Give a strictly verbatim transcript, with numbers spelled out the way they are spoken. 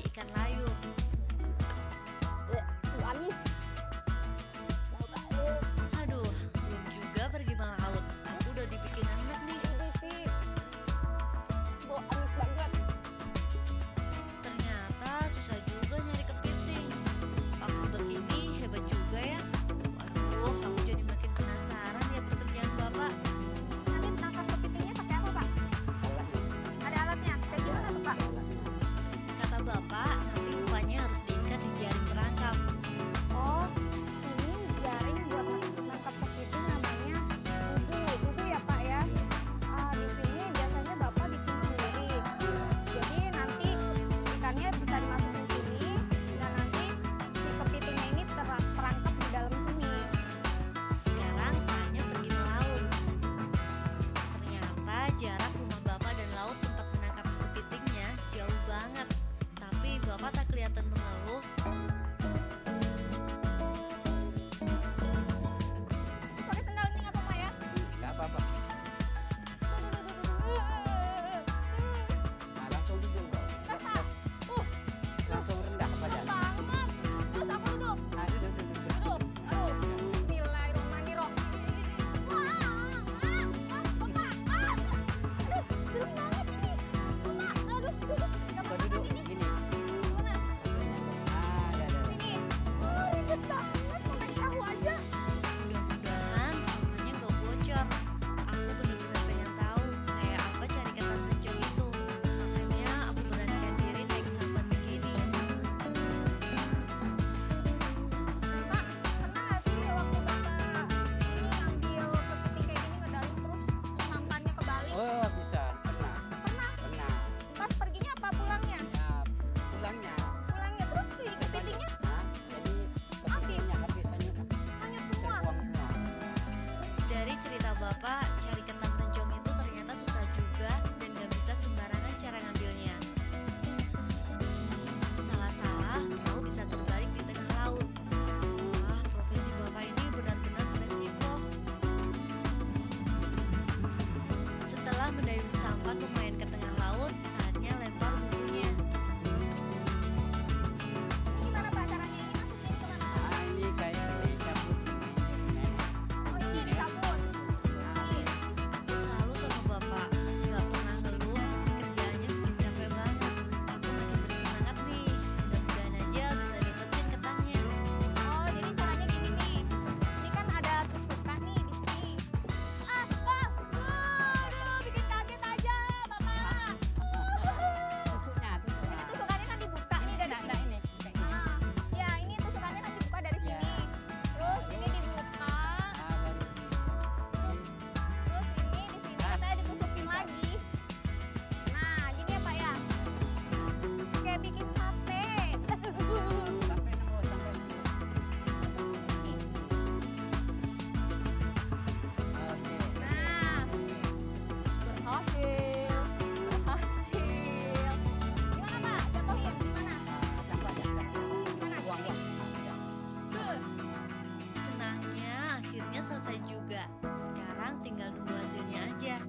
ikan layur. Uh, amis. Aduh, belum juga pergi melaut. Aku udah dibikin enak nih. Sih. Bau amis banget. Ternyata susah juga nyari kepiting. Aku begini hebat juga ya. Waduh, aku jadi makin penasaran lihat pekerjaan Bapak. Nanti tangkap kepitingnya pakai apa, Pak? Ada alatnya. Kayak gimana tuh, Pak? Kata Bapak, nanti umpannya harus diikat di jaring perangkap. Oh, ini jaring buat nangkap kepiting namanya dudu. Dudu ya, Pak ya? Ah, di sini biasanya Bapak bikin sendiri. Jadi nanti ikannya bisa dimasukin sini dan nanti si kepitingnya ini ter- terangkap di dalam sini. Sekarang saatnya pergi melaut. Ternyata jarak rumah Bapak dan laut tempat menangkap kepitingnya jauh banget. Tapi Bapak tak kelihatan mengeluh. Pakai sendal ini nggak apa-apa ya? Nggak apa-apa. Nah, langsung duduk kok. Kakak, uh, Langsung rendah ke badan. banget. Terus aku duduk. Nah, duduk, duduk, duduk. Duduk. Aduh, bismillahirrahmanirrahim. Wah, ah, ah, Bapak, ah. Aduh, serem banget ini. Bapak, aduh, duduk. Nggak Kok apa-apa duduk kan ini? gini? Gimana? Ah, ya, ya. Sini. Oh, ribet banget pakai perahu aja. Mudah-mudahan sampahnya nggak bocor. Aku bener-bener pengen tahu kayak apa cari ketan pencong itu. Makanya aku beranikan diri naik sampan begini. Pak, pernah nggak sih waktu Bapak ini ngambil kepiting kayak gini ngedaling terus sampannya kebalik? Oh, bisa. Pernah. Pernah. Pernah. Pas perginya apa pulangnya? Ya, pulangnya. Pulangnya terus si kepitingnya Nah, jadi kepitingnya habis hanyut. hanyut semua. Terbuang semua. Dari cerita Bapak, cari ketan pencong itu ternyata susah juga dan gak bisa sembarangan cara ngambilnya. Salah-salah, perahu bisa terbalik di tengah laut. Wah, profesi Bapak ini benar-benar beresiko. Setelah mendayung sampan lumayan ke tengah laut, saatnya lempar bumbunya. Gimana Pak caranya ini masukin ke mana? Ah, ini kayak ini cabut ini. Ini. Oh ini Kuncinya. dicabut. Ini. Aku salut sama Bapak, gak pernah ngeluh meski kerjaannya bikin capek banget. Aku makin bersemangat nih, mudah-mudahan aja bisa dapetin ketannya. Oh jadi caranya gini nih. Ini kan ada tusukan nih di sini. Ah, ah, aduh, bikin kaget aja Bapak. Tusuknya, tusuknya. Ini tusukannya kan dibuka nih dari Nah, sini. nah, ini. Kayak gini. Ah, ya ini tusukannya kan dibuka dari Ya. sini. Terus ini dibuka. Ah, baru. Terus ini di sini katanya ditusukin lagi. Nah, gini ya Pak ya. Kayak bikin sate. Sampai nemu, sampai nemu. Oke. Nah, berhasil, berhasil. Gimana Pak? Jatuhin gimana? Ah, tambah ya, tambah. Gimana? Buang, buang. Ah, ya. Tuh. Senangnya akhirnya selesai juga. Sekarang tinggal nunggu hasilnya aja.